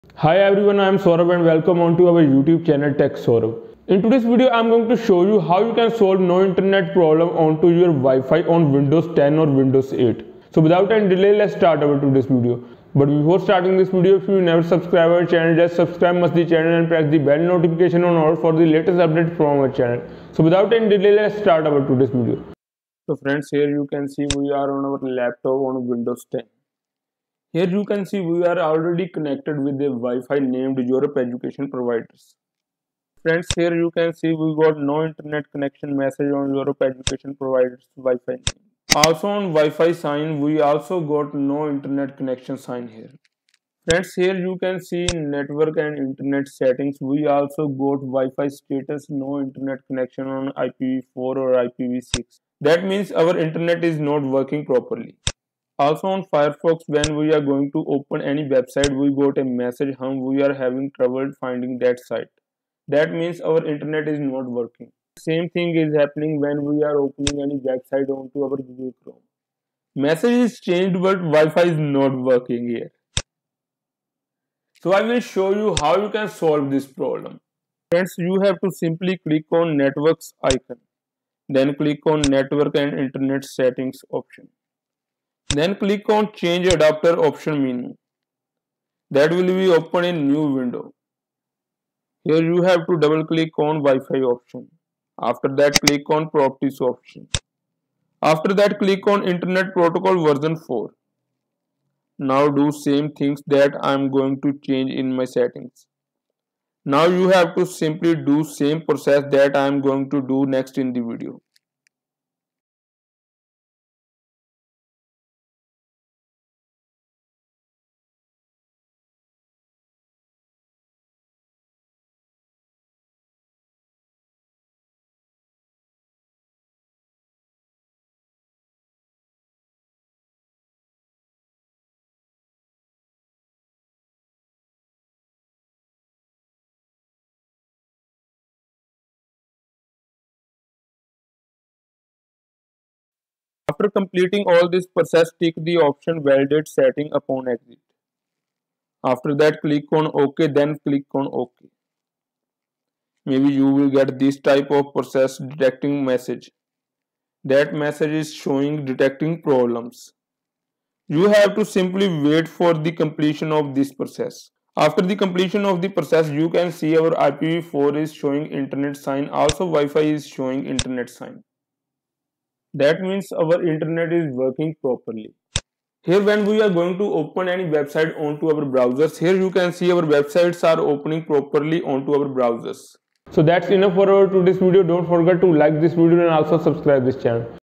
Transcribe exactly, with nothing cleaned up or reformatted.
Hi everyone, I am Saurabh and welcome on to our YouTube channel Tech Saurabh. In today's video, I am going to show you how you can solve no internet problem onto your Wi-Fi on Windows ten or Windows eight. So without any delay, let's start our today's video. But before starting this video, if you never subscribe our channel, just subscribe must the channel and press the bell notification on all for the latest update from our channel. So without any delay, let's start our today's video. So friends, here you can see we are on our laptop on Windows ten. Here you can see we are already connected with the Wi-Fi named Europe Education Providers. Friends, here you can see we got no internet connection message on Europe Education Providers Wi-Fi name. Also on Wi-Fi sign, we also got no internet connection sign here. Friends, here you can see network and internet settings. We also got Wi-Fi status no internet connection on I P v four or I P v six. That means our internet is not working properly. Also on Firefox, when we are going to open any website, we got a message hum we are having trouble finding that site. That means our internet is not working. Same thing is happening when we are opening any website onto our Google Chrome. Message is changed but Wi-Fi is not working here. So I will show you how you can solve this problem. Friends, you have to simply click on networks icon. Then click on network and internet settings option. Then click on change adapter option menu. That will be open in new window. Here you have to double click on Wi-Fi option. After that click on properties option. After that click on internet protocol version four. Now do same things that I am going to change in my settings. Now you have to simply do same process that I am going to do next in the video. After completing all this process, tick the option validate setting upon exit. After that click on OK, then click on OK. Maybe you will get this type of process detecting message. That message is showing detecting problems. You have to simply wait for the completion of this process. After the completion of the process, you can see our I P v four is showing internet sign. Also Wi-Fi is showing internet sign. That means our internet is working properly. Here when we are going to open any website onto our browsers, here you can see our websites are opening properly onto our browsers. So that's enough for our today's video. Don't forget to like this video and also subscribe this channel.